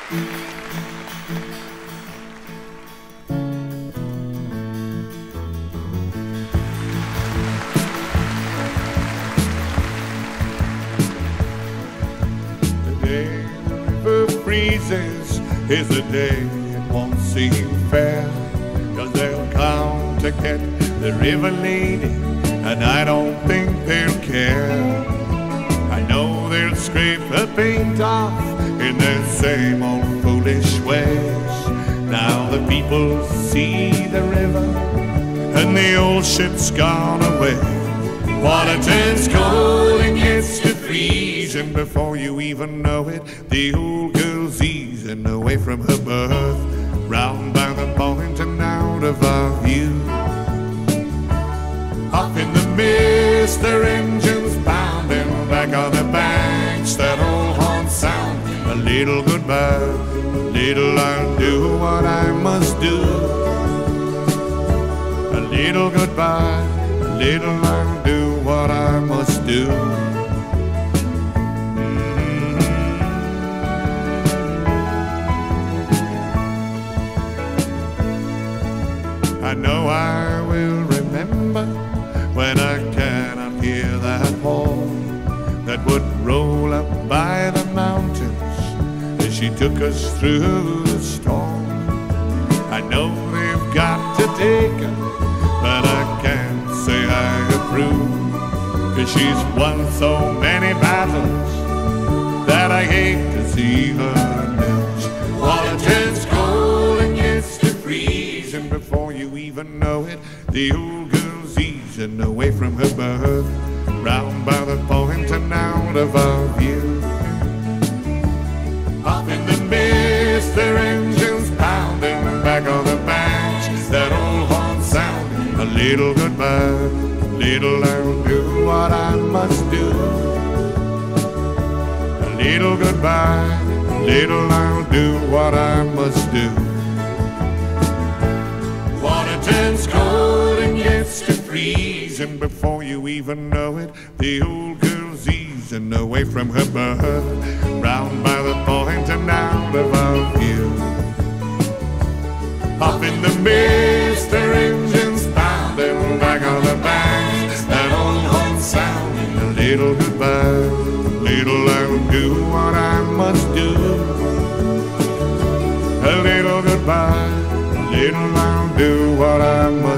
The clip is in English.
Freezes is the day it won't seem fair, 'cause they'll come to get the river lady, and I don't think they'll care. I know they'll scrape the paint off in their same old foolish ways. Now the people see the river and the old ship's gone away. Water turns cold and gets to freezing before you even know it. The old girl's easing away from her berth, round by the point and out of our view. Up in the mist, their engines pounding back on the banks, that old horn sound. A little goodbye, little I'll do what I must do. A little goodbye, little I'll do what I must do. I know I will remember when I cannot hear that horn that would roll up by the mountains as she took us through the storm. I know they've got to take her, but I can't say I approve, 'cause she's won so many battles that I hate to see her lose. Water turns cold and gets to freezing before you even know it. The old girl's easing away from her berth, round by the point and out of our view. Up in the mist, their engines pounding back on the banks, that old horn sound. A little goodbye, little I'll do what I must do. A little goodbye, little I'll do what I must do. Water turns cold and gets to freezing before you even know it. The old girl's easing away from her berth, round by the point and out of our view. Up in the mist, their engines pounding back on the banks, that old horn sound. A little goodbye, little I'll do what I must do. A little goodbye, little I'll do what I must do.